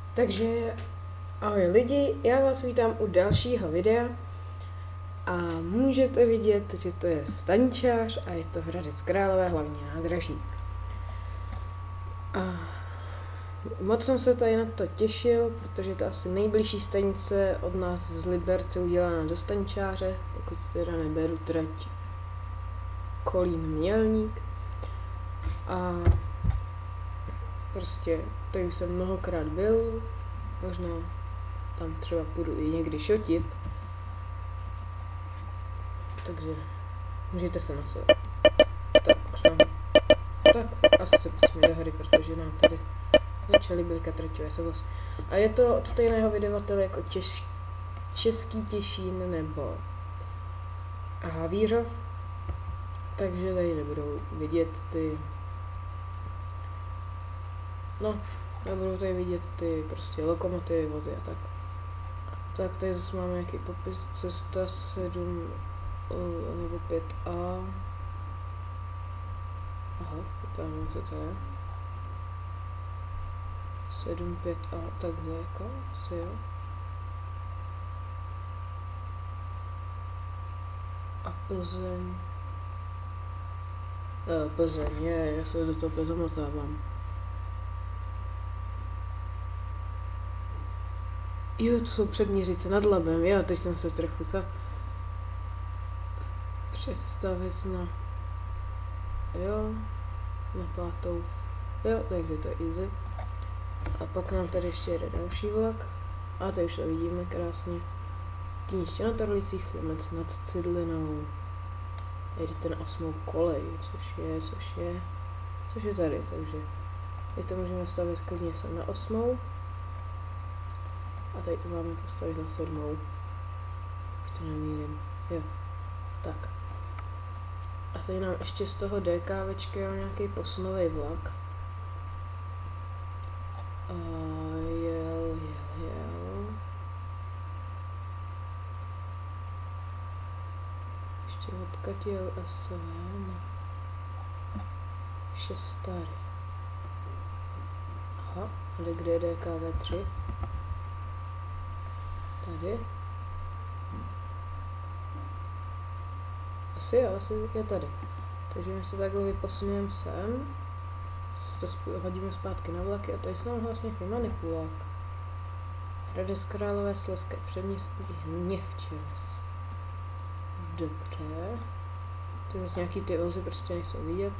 Takže ahoj lidi, já vás vítám u dalšího videa a můžete vidět, že to je staničář a je to Hradec Králové hlavní nádraží. A moc jsem se tady na to těšil, protože to asi nejbližší stanice od nás z Liberce udělána do staničáře, pokud teda neberu trať Kolín Mělník. A prostě tady už jsem mnohokrát byl, možná tam třeba půjdu i někdy šotit, takže můžete se nasadit. Tak, asi se pustíme do hry, protože nám tady začaly blikat traťové sovoz. A je to od stejného vydavatele jako Český Těšín nebo Havířov, takže tady nebudou vidět ty, nebudou tady vidět ty prostě lokomotivy, vozy a tak. Tak tady zase máme nějaký popis, cesta 7 nebo 5A. Aha, vypadám, co to je. 7, 5A, takhle jako, co jo. A Plzeň. Plzeň, já se do toho zamotávám. Jo, to jsou Předměřice nad Labem, jo, teď jsem se trochu představit na, jo, na 5. Jo, takže to je easy. A pak nám tady ještě jede další vlak. A tady už to vidíme krásně. Týniště na Torlicích, Chlumec nad Cidlinou. Jede ten 8. kolej, což je tady, takže teď to můžeme stavit klidně sem na 8. A tady to máme postavit na 7. Už to nemýlím. Jo, tak. A tady nám ještě z toho DKVčka je nějaký posunový vlak. A jel. Ještě odkud jel SV na 6 tady. Aha, ale kde je DKV3? Tady. Asi je tady. Takže my se takhle vyposunujeme sem. To hodíme zpátky na vlaky a tady se nám vlastně nějaký manipulák. Hradec Králové, Slezské předměstí, Hněvčes. Dobře. To zase nějaký ty vozy prostě nechcou vidět.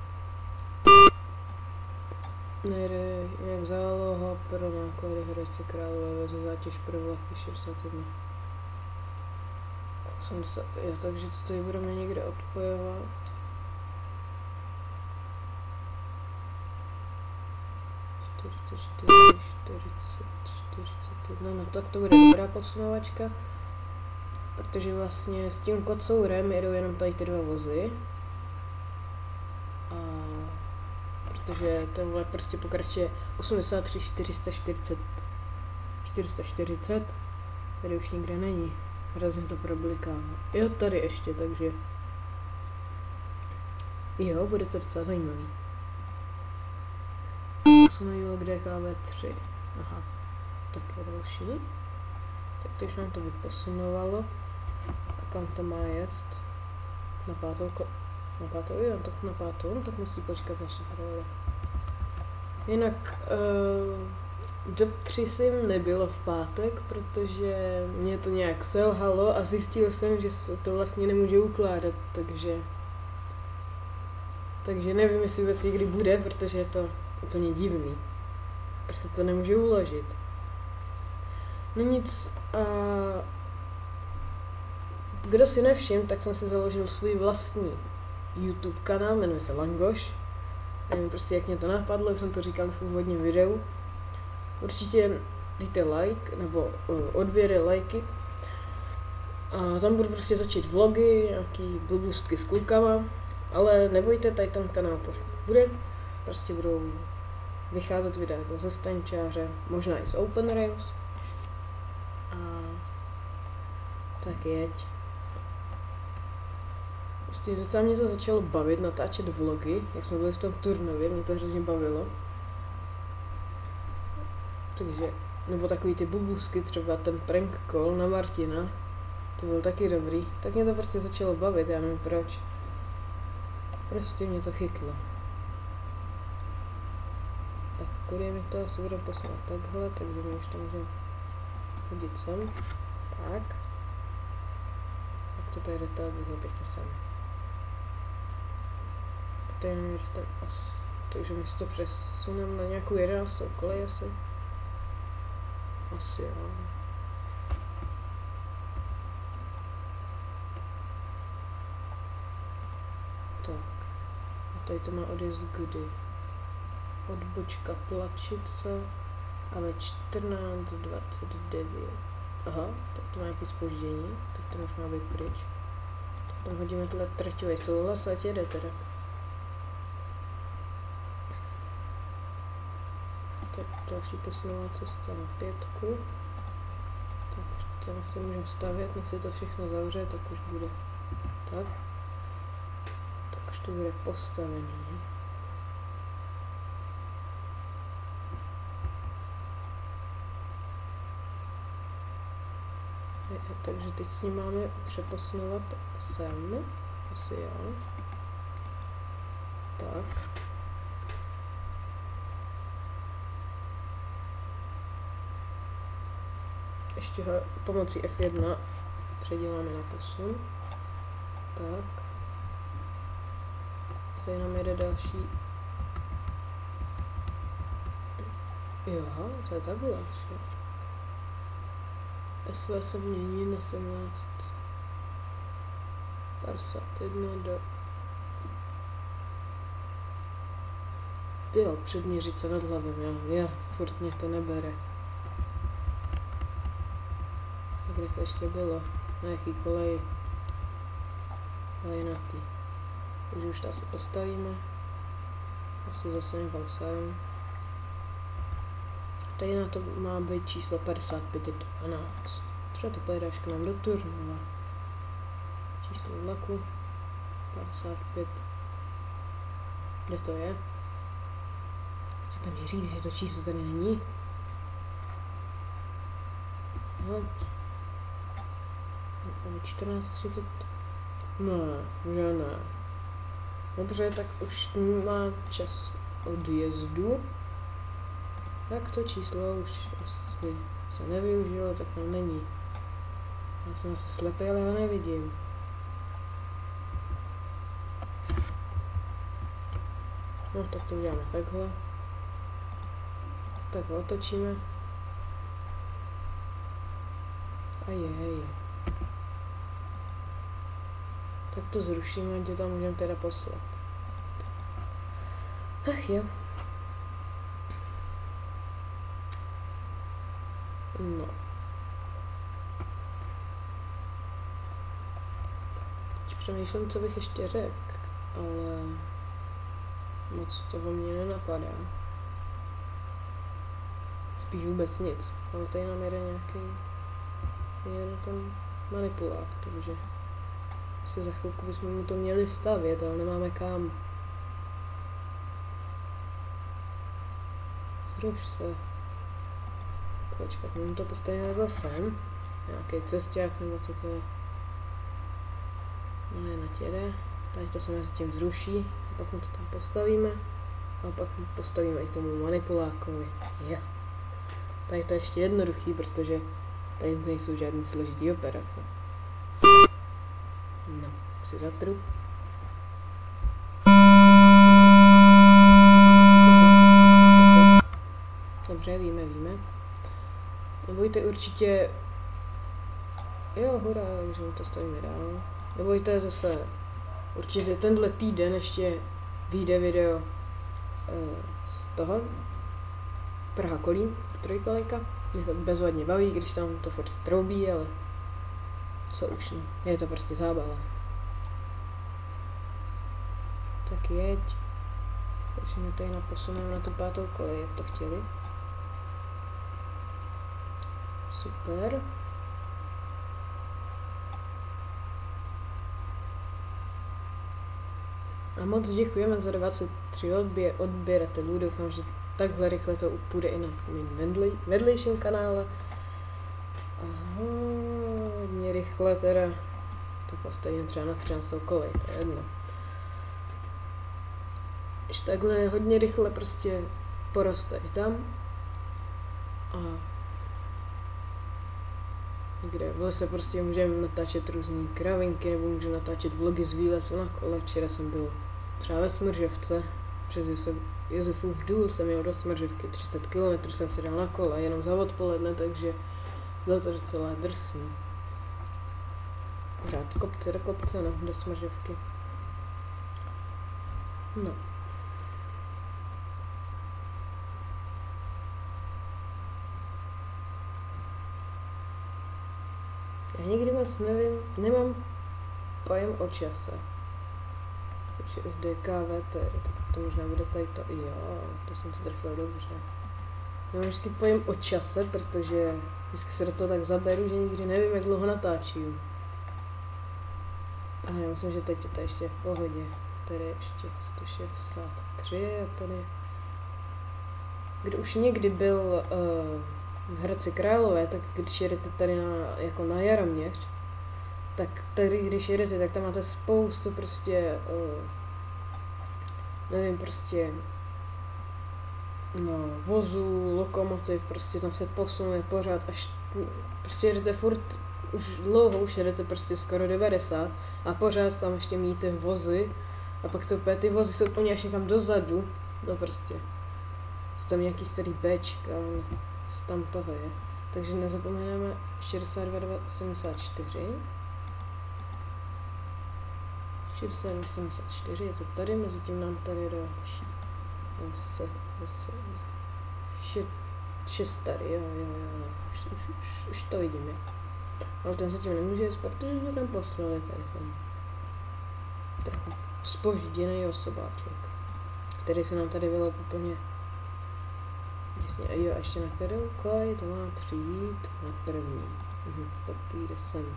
Nejde jak záloha pro náklady Hradce Králové, veze zátěž pro vlaky 61. 80, jo, takže to tady budeme někde odpojovat. No tak to bude dobrá posunovačka, protože vlastně s tím kocourem jedou jenom tady ty dva vozy. A protože ten vlak prostě pokračuje 83 440, tady už nikde není. Hrozně to probliká. Jo, tady ještě, takže jo, bude to docela zajímavý. Posunují k DKV3. Aha, tak je další. Tak teď nám to vyposunovalo. A kam to má jet? Na 5. Jo, tak na 5. No, tak musí počkat na šifrové. Jinak do 3 jsem nebylo v pátek, protože mě to nějak selhalo a zjistil jsem, že to vlastně nemůžu ukládat, takže nevím, jestli vůbec někdy bude, protože je to úplně divný. Prostě to nemůžu uložit. No nic, kdo si nevšim, tak jsem si založil svůj vlastní YouTube kanál, jmenuje se Langoš. Nevím prostě, jak mě to napadlo, jak jsem to říkal v úvodním videu. Určitě dejte like, nebo odběry, lajky. A tam budu prostě začít vlogy, nějaký blbůstky s klukama. Ale nebojte, tady ten kanál bude. Prostě budou vycházet videa jako ze staničáře, možná i z Open Rails. A tak jeď. Prostě docela mě to začalo bavit natáčet vlogy, jak jsme byli v tom Turnově, mě to hrozně bavilo. Takže, nebo takový ty bubusky, třeba ten prank call na Martina, to byl taky dobrý. Tak mě to prostě začalo bavit, já nevím proč. Prostě mě to chytlo. Tak kudy mi to asi bude poslat takhle, takže my už to můžeme hodit sem. Tak. Tak to pojede tak, bych pěkně sem. Takže my si to přesuneme na nějakou 11. kolej asi. Asi jo. Tak. A tady to má odjezd kdy? Odbočka Plačice a ve 14:29. Aha, tak to má nějaké zpoždění, tak to už má být pryč. Tam hodíme tohle traťový souhlas a ať jede teda. Tak další posunová cesta na 5. Tak tam se můžeme stavět, než se to všechno zavře, tak už bude tak. Tak už to bude postavený. Takže teď s ním máme přeposunovat sem, asi jo. Tak. Ještě ho pomocí F1 předěláme na posun. Tak. Tady nám jede další. Jo, to je takhle. SV se mění na 17:51 do... Jo, předměřit se nad hlavou, já furt mě to nebere. Kde to ještě bylo? Na jaký koleji? Ale na tý. Takže už to asi postavíme. Asi zase někam sem. Tady na to má být číslo 5512. Třeba to pojede až k nám do Turnova. Číslo vlaku 55. Kde to je? Co tam je říct, že to číslo tady není? No. 14:30. Ne, že ne. Dobře, tak už má čas odjezdu. Tak to číslo už asi se nevyužilo, tak tam není. Já jsem asi slepý, ale ho nevidím. No, tak to uděláme takhle. Tak ho otočíme. A je. Tak to zrušíme, ať to tam můžeme teda poslat. Ach jo. No. Teď přemýšlím, co bych ještě řekl, ale moc toho mě nenapadá. Spíš vůbec nic, ale tady nám jede ten manipulák, takže asi za chvilku bychom mu to měli stavět, ale nemáme kam. Zruš se. Počkat, my to postavíme zase. Nějaký cesták nebo co to je. No je natěde. Tady to se mezi tím zruší. A pak mu to tam postavíme. A pak mu postavíme i tomu manipulákovi. Jo. Tady to je ještě jednoduchý, protože tady nejsou žádný složitý operace. No, si zatru. Dobře, víme. Nebojte určitě... Jo, hurá, že to stavíme dál. Nebojte zase... Určitě tenhle týden ještě vyjde video z toho. Praha Kolín, trojkolejka. Mě to bezvadně baví, když tam to furt troubí, ale... Co už ne. Je to prostě zábava. Tak jeď. Takže my tady posuneme na tu 5. kolej, jak to chtěli. Super. A moc děkujeme za 23 odběratelů, doufám, že takhle rychle to půjde i na mým vedlejším kanále. Aha, hodně rychle teda, to postavím třeba na 13. kolej, to je jedno. Když takhle hodně rychle prostě poroste i tam. A někde v lese prostě můžeme natáčet různé kravinky, nebo můžeme natáčet vlogy z výletu na kole. Včera jsem byl třeba ve Smržovce, přes Josefův důl jsem jel do Smržovky, 30 km jsem si dal na kole, jenom za odpoledne, takže bylo to docela drsný. Pořád z kopce do kopce, no, do Smržovky. No. Já nikdy moc nevím, nemám pojem o čase. Takže SDKV, tak to možná bude tady to, jo, to jsem to trefil dobře. Nemám vždycky pojem o čase, protože vždycky se do toho tak zaberu, že nikdy nevím, jak dlouho natáčím. A já myslím, že teď je to ještě v pohodě. Tady je ještě 163 a tady... Kdo už někdy byl v Hradci Králové, tak když jedete tady na Jaroměř, tak tady, když jedete, tak tam máte spoustu prostě, nevím, prostě, no, vozů, lokomotiv, prostě tam se posunuje pořád, až prostě jedete furt, už dlouho, už jedete prostě skoro 90 a pořád tam ještě míjíte vozy a pak to ty vozy jsou úplně až někam dozadu, no prostě, jsou tam nějaký starý Bčka, tam toho je, takže nezapomeneme 62,74. 64, je to tady, mezi tím nám tady další. Šest tady, jo, už to vidíme. Ale ten zatím nemůže jít, protože jsme tam poslali tady ten trochu zpožděný osobáček, který se nám tady vylep úplně těsně. A jo, a ještě na kterou kolej to má přijít na první. To půjde sem.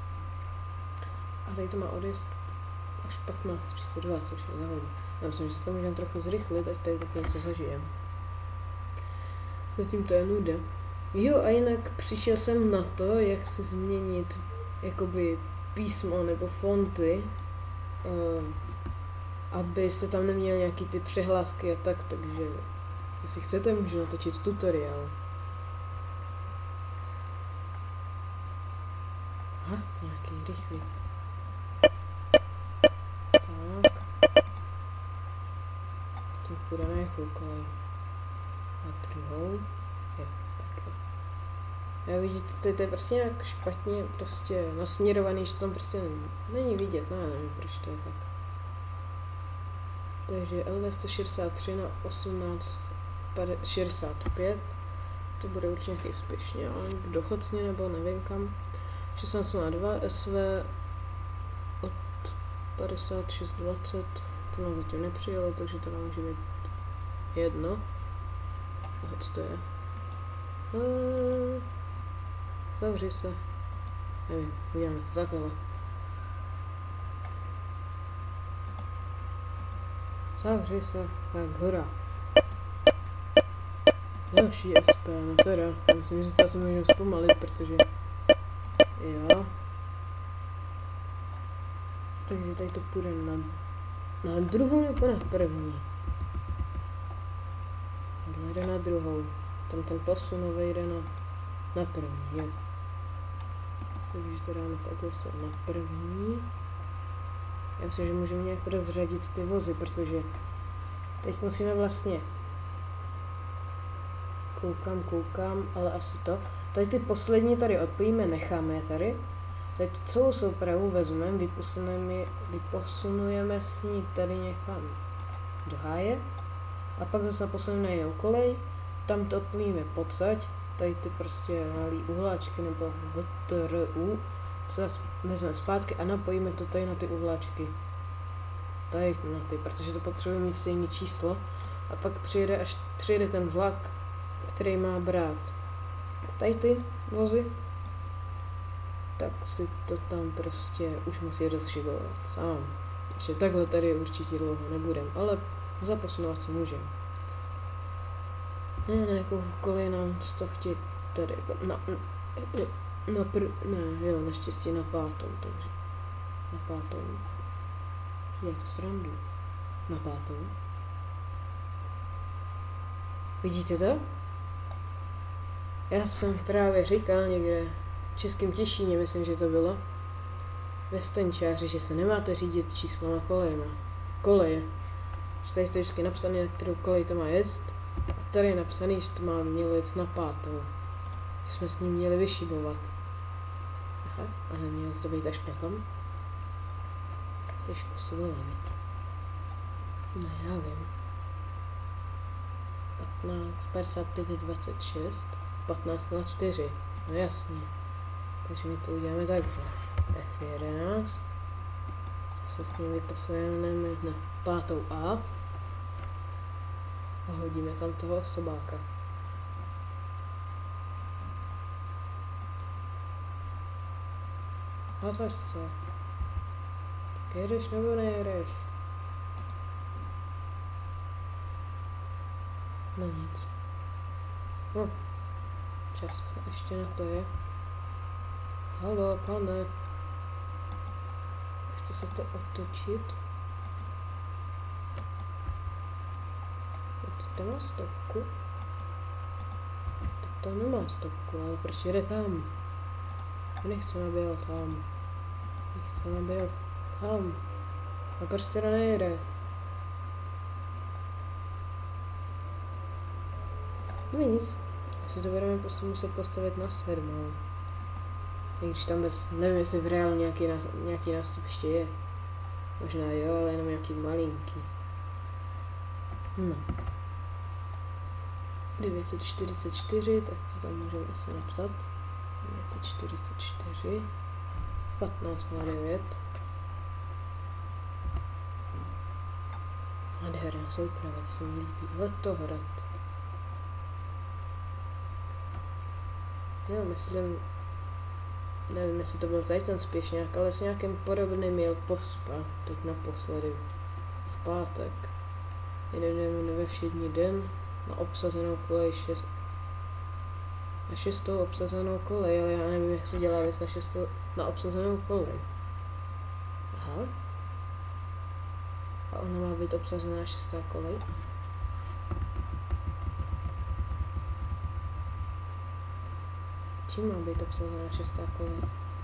A tady to má odejít až 15:32, což je záhodně. Já myslím, že se to můžeme trochu zrychlit, až tady tak něco zažijem. Zatím to je nuda. Jo, a jinak přišel jsem na to, jak se změnit jakoby písmo nebo fonty, aby se tam neměl nějaký ty přehlásky a tak, takže jestli chcete, můžu natočit tutoriál. Aha, nějaký rychlý. To půjde na jakou kolej? Na druhou? Je, tak jo. Já vidíte, to je prostě nějak špatně prostě nasměrovaný, že tam prostě není vidět, no já nevím, proč to je tak. Takže LV 163 na 1865, to bude určitě nějaký speciální, dochodcně nebo nevím kam. 1602 SV od 5620. To nám zatím nepřijelo, takže to nám může být jedno. Aha, co to je? Zavři se. Nevím, uděláme to takhle. Zavři se, tak hurá. Další SP, no teda, já myslím, že se můžeme zpomalit, protože jo. Takže tady to půjde na druhou nebo na první? Tohle jde na druhou. Tam ten posunový jde na první, jo. Takže to dáme takhle se na první. Já myslím, že můžeme nějak rozřadit ty vozy, protože teď musíme vlastně koukám, ale asi to. Tady ty poslední tady odpojíme, necháme je tady. Tady tu celou soupravu vezmeme, vyposunujeme s ní tady někam do háje a pak zase posuneme na jinou kolej, tam to odpojíme pocať, tady ty prostě malý uhláčky nebo VTRU, co vezmeme zpátky a napojíme to tady na ty uhláčky. Tady na ty, protože to potřebujeme mít stejné číslo a pak až přijede ten vlak, který má brát tady ty vozy, tak si to tam prostě už musí rozšibovat sám. Takže takhle tady určitě dlouho nebudem, ale zaposunovat se můžeme. Ne, jako kolej nám to chtějí tady, jako ne, jo, naštěstí na pátou, takže na pátou. Já to srandu. Na pátou. Vidíte to? Já jsem právě říkal někde v Českém Těšíně, myslím, že to bylo, ve Stenčáři, že se nemáte řídit číslama kolejema. Koleje. Že tady je vždycky napsané, na kterou kolej to má jet. A tady je napsané, že to má mělo jet na pátou. Že jsme s ním měli vyšibovat. Aha, ale mělo to být až potom. Jsi škusovala, viď? No já vím. 15, 55, 26, 15,4. No jasně. Takže my to uděláme takhle. F11. Zase s ním vypasujeme na pátou A. A hodíme tam toho osobáka. Otoč se. Tak jedeš nebo nejedeš? No nic. No. Čas ještě na to je. Haló, pane. Chce se to otočit? To má stopku? To nemá stopku, ale proč jede tam? Nechce nabil tam. Nechce nabil tam. A proč teda nejede? No nic. Asi to budeme muset postavit na 7. I když tam nevím, jestli v reálu nějaký nástup ještě je. Možná jo, ale jenom nějaký malinký. No. 944, tak to tam můžeme asi napsat. 944. 15,9. Nádherná souprava, to se mi líbí. Letohrad. Jo, myslím, nevím, jestli to byl tady ten Spěšňák, ale s nějakým podobným jel Pospa, teď naposledy, v pátek. Jeden ve všední den, na obsazenou kolej, na 6. obsazenou kolej, ale já nevím, jak se dělá věc na obsazenou kolej. Aha. A ona má být obsazená 6. kolej. Čím má být obsazená 6. kolej?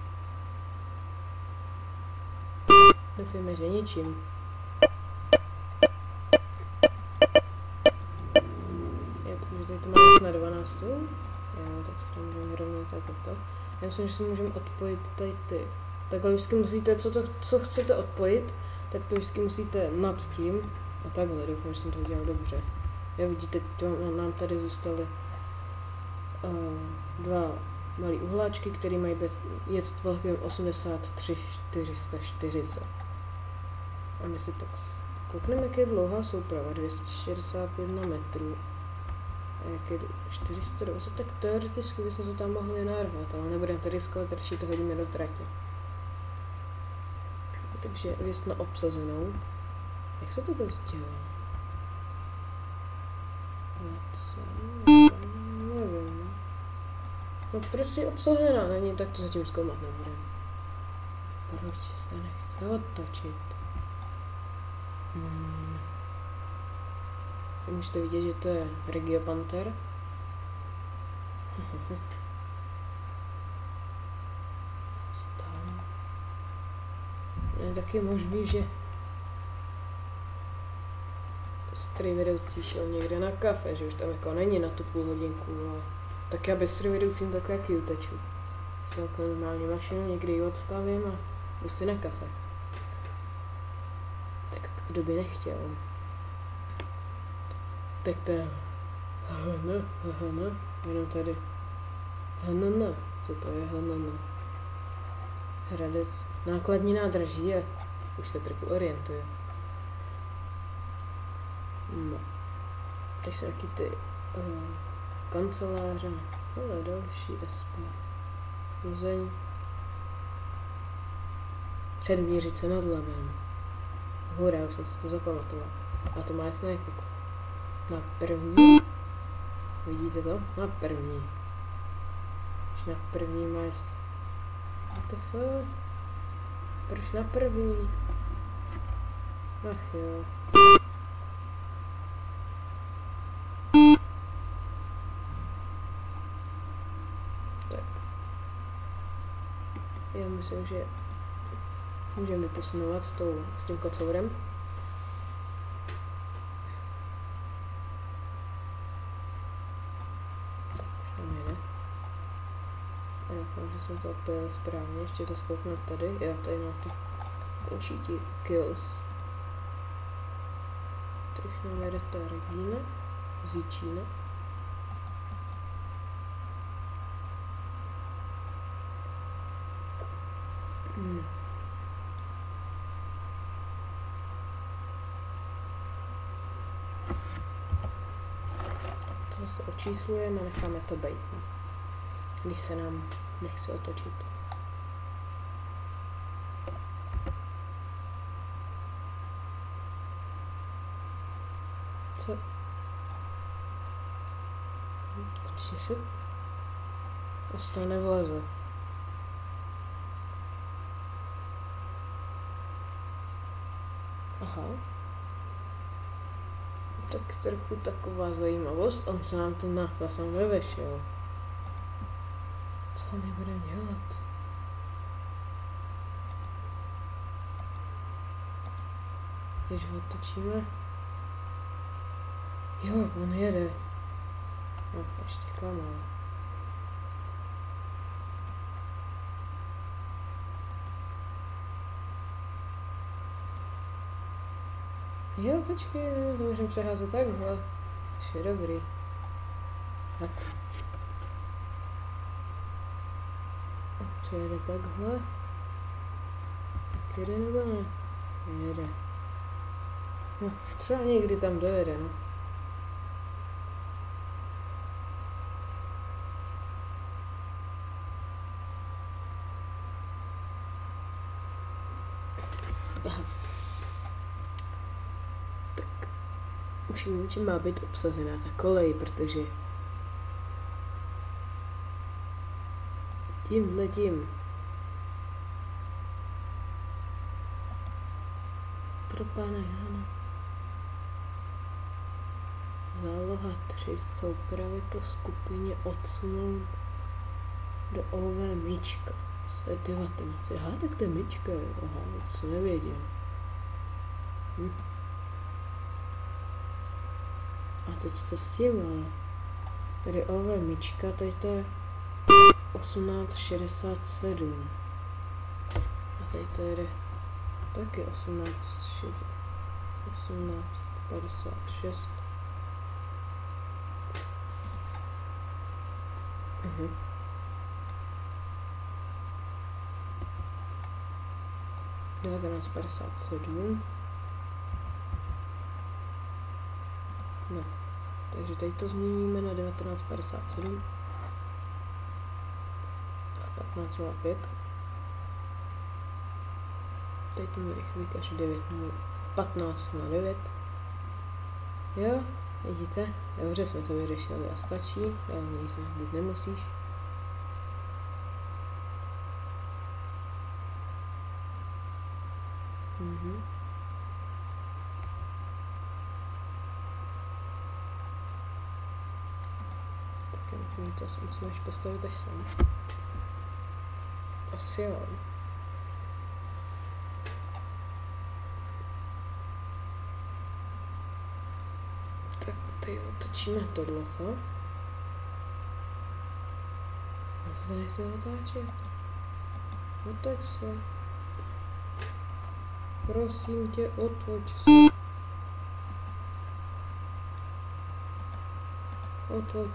Doufujeme, že ničím. Takže tady to máme na 12. Jo, tak to můžeme rovnou takto. Já myslím, že si můžeme odpojit tady ty. Takhle vždycky musíte, co chcete odpojit, tak to vždycky musíte nad tím. A takhle, doufám, že jsem to udělal dobře. Já vidíte, nám tady zůstaly dva malé uhláčky, které mají jet vlakem 83 440. A my si pak koukneme, jak je dlouhá souprava, 261 metrů. A jak je 420, tak teoreticky bychom se tam mohli narvat, ale nebudeme to riskovat, radši to hodíme do tratě. Takže věc na obsazenou. Jak se to vůbec dělá? Nevím. No prostě obsazená není, tak to zatím zkoumat nebudeme. Proč se nechce otočit? Můžete vidět, že to je Regio Panther. Je taky možný, že strojvedoucí šel někde na kafe, že už tam jako není na tu půl hodinku, ale tak já bez strojvedoucím takhle jaký uteču. Jsem jako normálně mašinu, někdy ji odstavím a jdu si na kafe. Tak kdo by nechtěl. Tak to je jenom tady co to je Hradec, nákladní nádraží a už se trochu orientuje. No. Teď jsou taky ty kanceláře, ale další SP. Plzeň. Předmířice nad Labem. Hurá, už jsem si to zapamatoval. A to má jasné jako na první. Vidíte to? Na první. Už na první máš... What the fuck? Proč na první? Ach jo. Tak. Já myslím, že můžeme posunovat s tím kocourem. Doufám, že jsem to odpověděl správně, ještě to zkouknu tady, jo, tady mám ty končítí kills. To už nám jede ta Regina, Zíčína. To zase očíslujeme a necháme to být, no. Když se nám nechce otočit. Co? Určitě se to nevleze. Aha. Tak trochu taková zajímavost, on se nám ten náklad tam nevešel. Co nebudeme dělat? Když ho otočíme. Jo, on jede. No, ještě kamal. Jo, počkej, to můžeme přeházet takhle. To je dobrý. Tak. Co jede takhle? Tak jede nebo ne? Jede. No, třeba někdy tam dojede, no. Aha. Tak. Už vím, čím má být obsazená ta kolej, protože tímhletím pro pána Jana. Záloha 3 z soupravy po skupině odsunout do OV myčka. Se 19. Aha, tak to je myčka, jo. Aha, to jsem nevěděl. A teď co s tím, ale tady OV myčka, tady to je 1867. A tady to jede taky 1856. Mhm. - 1957. No, takže tady to změníme na 1957. V 15.05. Tady to mi rychlík až 15.09. Jo, vidíte? Dobře jsme to vyřešili a stačí. Já nic zbyt nemusíš. Tak to musíme až postavit až sem. Asi jo. Tak tady otočíme tohleto. A co tady se otáčet? Otoč se. Prosím tě, otoč se. Otoč.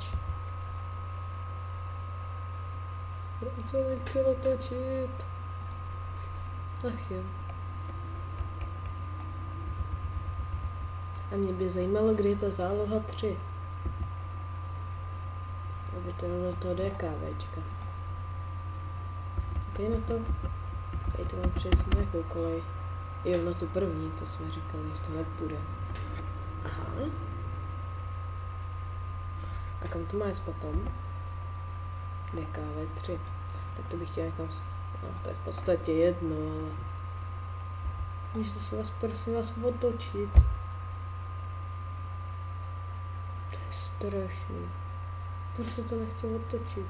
Proč se nechtěl otočit? Ach jo. A mě by zajímalo, kdy je ta záloha 3. Aby to bylo to DKVčka. Tady na to. Tady to mám přesně nějakou kolej. Jo, na to první, to jsme říkali, že to nepůjde. Aha. A A kam to má jít potom? DKV3. Tak to bych chtěl někam... No, to je v podstatě jedno, ale... Můžete se vás, prosím vás, otočit. To je strašný. Proč se to nechtěl otočit?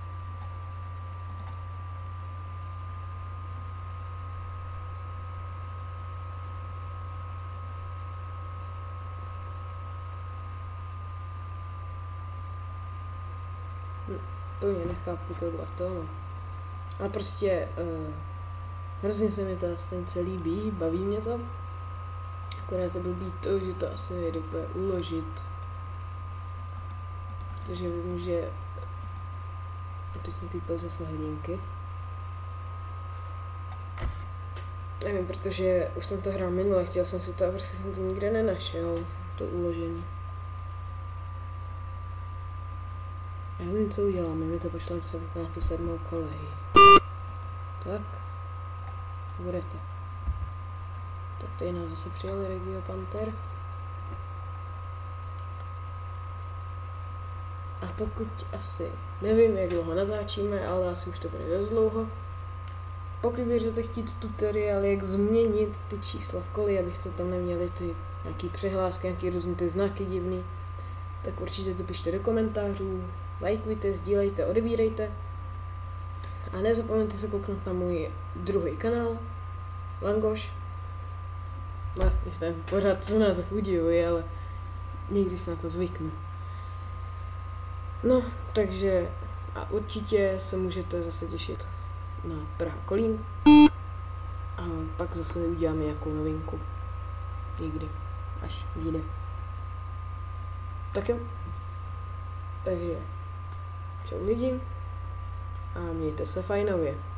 Plně nechápu tohle. A prostě hrozně se mi ta stanice líbí, baví mě to. Akorát to blbý to, že to asi nejde úplně uložit. Protože vím, že... A teď mi pípel zase hodinky. Nevím, protože už jsem to hrál minule, chtěl jsem si to a prostě jsem to nikde nenašel, to uložení. Já vím, co uděláme, my to pošleme na tu 7. kolej. Tak. Budete. Tak tady nás zase přijel Regio Panther. A pokud asi, nevím, jak dlouho natáčíme, ale asi už to bude dost dlouho. Pokud budete chtít tutoriál, jak změnit ty čísla v koli, abyste tam neměli ty nějaký přehlásky, nějaký různý ty znaky divný, tak určitě to pište do komentářů, lajkujte, sdílejte, odebírejte. A nezapomeňte se kouknout na můj druhý kanál, Langoš. No, když tam pořád to název udivuji, ale někdy se na to zvyknu. No, takže a určitě se můžete zase těšit na Praha Kolín. A pak zase uděláme nějakou novinku. Někdy, až vyjde. Tak jo. Takže čau lidi a mějte se fajnově.